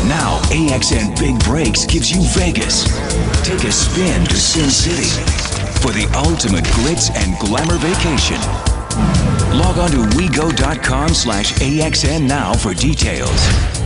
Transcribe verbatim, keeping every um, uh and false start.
Now, A X N Big Breaks gives you Vegas. Take a spin to Sin City for the ultimate glitz and glamour vacation. Log on to Wego dot com slash A X N now for details.